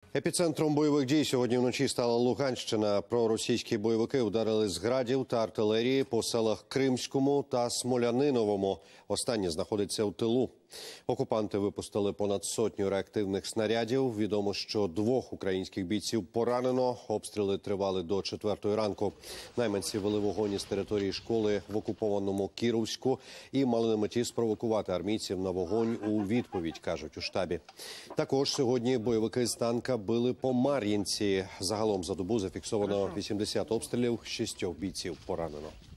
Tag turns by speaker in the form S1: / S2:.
S1: Епіцентром бойових дій сьогодні вночі стала Луганщина. Проросійські бойовики ударили з градів та артилерії по селах Кримському та Смоляниновому. Останнє знаходиться у тилу. Окупанти випустили понад сотню реактивних снарядів. Відомо, що 2 українських бійців поранено. Обстріли тривали до 4-ї ранку. Найманці вели вогонь із території школи в окупованому Кіровську і мали на меті спровокувати армійців на вогонь у відповідь, кажуть у штабі. Також сьогодні бойовики з танка били по Мар'їнці. Загалом за добу зафіксовано 80 обстрілів, 6 бійців поранено.